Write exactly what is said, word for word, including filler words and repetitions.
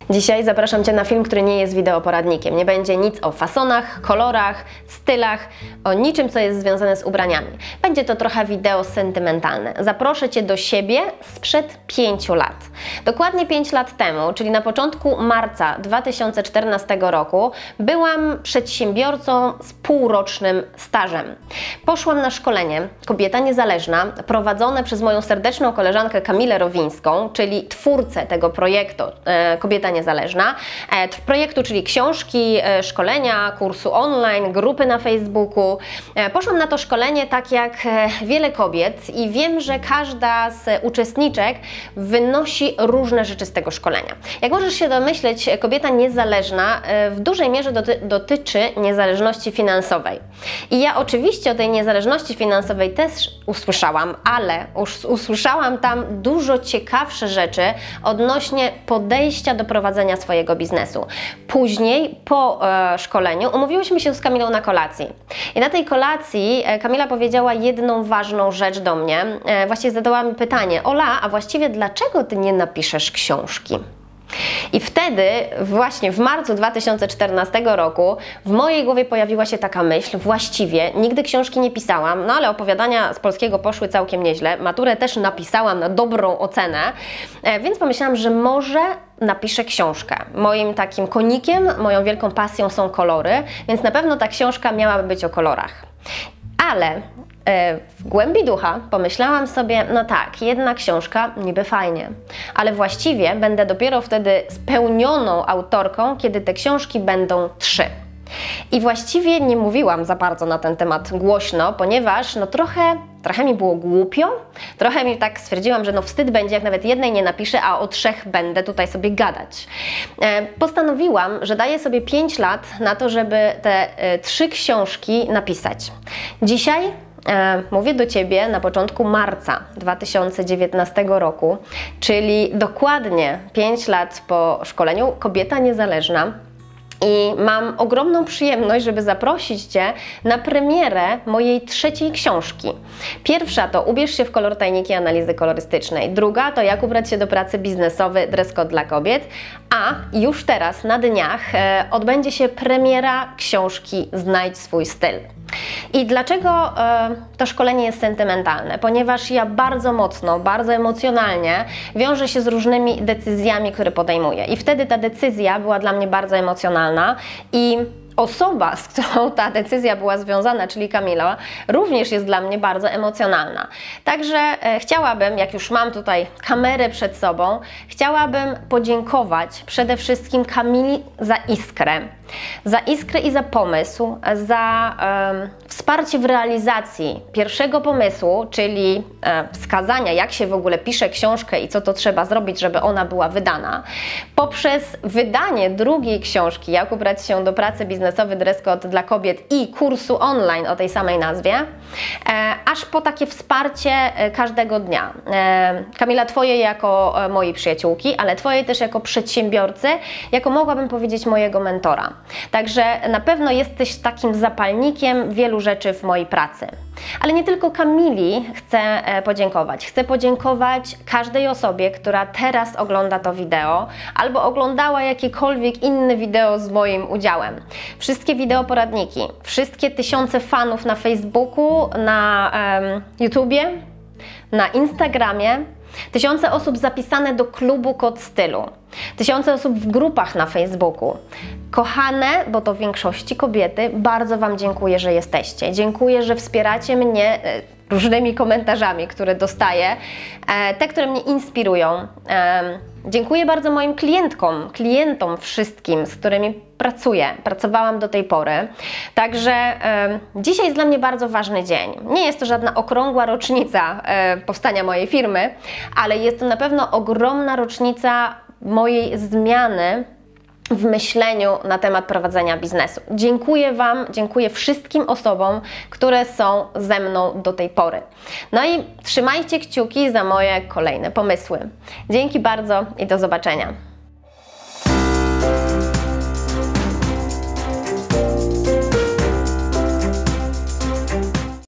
Dzisiaj zapraszam Cię na film, który nie jest wideoporadnikiem. Nie będzie nic o fasonach, kolorach, stylach, o niczym, co jest związane z ubraniami. Będzie to trochę wideo sentymentalne. Zaproszę Cię do siebie sprzed pięciu lat. Dokładnie pięć lat temu, czyli na początku marca dwa tysiące czternastego roku, byłam przedsiębiorcą z półrocznym stażem. Poszłam na szkolenie Kobieta Niezależna, prowadzone przez moją serdeczną koleżankę Kamilę Rowińską, czyli twórcę tego projektu e, Kobieta Niezależna, e, projektu, czyli książki, e, szkolenia, kursu online, grupy na Facebooku. E, poszłam na to szkolenie tak jak e, wiele kobiet i wiem, że każda z uczestniczek wynosi różne rzeczy z tego szkolenia. Jak możesz się domyśleć, Kobieta Niezależna e, w dużej mierze doty dotyczy niezależności finansowej. I ja oczywiście o tej niezależności finansowej też usłyszałam, ale us usłyszałam tam dużo ciekawsze rzeczy odnośnie podejścia do prowadzenia swojego biznesu. Później, po e, szkoleniu, umówiłyśmy się z Kamilą na kolacji. I na tej kolacji e, Kamila powiedziała jedną ważną rzecz do mnie. E, właściwie zadała mi pytanie: Ola, a właściwie dlaczego Ty nie napiszesz książki? I wtedy, właśnie w marcu dwa tysiące czternastego roku, w mojej głowie pojawiła się taka myśl: właściwie nigdy książki nie pisałam, no ale opowiadania z polskiego poszły całkiem nieźle, maturę też napisałam na dobrą ocenę, więc pomyślałam, że może napiszę książkę. Moim takim konikiem, moją wielką pasją są kolory, więc na pewno ta książka miałaby być o kolorach. Ale w głębi ducha pomyślałam sobie, no tak, jedna książka niby fajnie, ale właściwie będę dopiero wtedy spełnioną autorką, kiedy te książki będą trzy. I właściwie nie mówiłam za bardzo na ten temat głośno, ponieważ no trochę, trochę mi było głupio, trochę mi tak stwierdziłam, że no wstyd będzie, jak nawet jednej nie napiszę, a o trzech będę tutaj sobie gadać. E, postanowiłam, że daję sobie pięć lat na to, żeby te e, trzy książki napisać. Dzisiaj E, mówię do Ciebie na początku marca dwa tysiące dziewiętnastego roku, czyli dokładnie pięć lat po szkoleniu Kobieta Niezależna. I mam ogromną przyjemność, żeby zaprosić Cię na premierę mojej trzeciej książki. Pierwsza to Ubierz się w kolor, tajniki analizy kolorystycznej. Druga to Jak ubrać się do pracy, biznesowy dress code dla kobiet. A już teraz, na dniach, e, odbędzie się premiera książki Znajdź swój styl. I dlaczego e, to szkolenie jest sentymentalne? Ponieważ ja bardzo mocno, bardzo emocjonalnie wiążę się z różnymi decyzjami, które podejmuję. I wtedy ta decyzja była dla mnie bardzo emocjonalna i osoba, z którą ta decyzja była związana, czyli Kamila, również jest dla mnie bardzo emocjonalna. Także e, chciałabym, jak już mam tutaj kamerę przed sobą, chciałabym podziękować przede wszystkim Kamili za iskrę. Za iskrę i za pomysł, za e, wsparcie w realizacji pierwszego pomysłu, czyli e, wskazania, jak się w ogóle pisze książkę i co to trzeba zrobić, żeby ona była wydana, poprzez wydanie drugiej książki, Jak ubrać się do pracy, biznesowy dress code dla kobiet i kursu online o tej samej nazwie, e, aż po takie wsparcie e, każdego dnia. E, Kamila, Twoje jako e, mojej przyjaciółki, ale Twoje też jako przedsiębiorcy, jako mogłabym powiedzieć mojego mentora. Także na pewno jesteś takim zapalnikiem wielu rzeczy w mojej pracy. Ale nie tylko Kamili chcę podziękować. Chcę podziękować każdej osobie, która teraz ogląda to wideo albo oglądała jakiekolwiek inne wideo z moim udziałem. Wszystkie wideoporadniki, wszystkie tysiące fanów na Facebooku, na um, YouTubie, na Instagramie, tysiące osób zapisane do klubu Kod Stylu, tysiące osób w grupach na Facebooku. Kochane, bo to w większości kobiety, bardzo Wam dziękuję, że jesteście. Dziękuję, że wspieracie mnie różnymi komentarzami, które dostaję, te, które mnie inspirują. Dziękuję bardzo moim klientkom, klientom wszystkim, z którymi pracuję, pracowałam do tej pory. Także e, dzisiaj jest dla mnie bardzo ważny dzień. Nie jest to żadna okrągła rocznica e, powstania mojej firmy, ale jest to na pewno ogromna rocznica mojej zmiany w myśleniu na temat prowadzenia biznesu. Dziękuję Wam, dziękuję wszystkim osobom, które są ze mną do tej pory. No i trzymajcie kciuki za moje kolejne pomysły. Dzięki bardzo i do zobaczenia.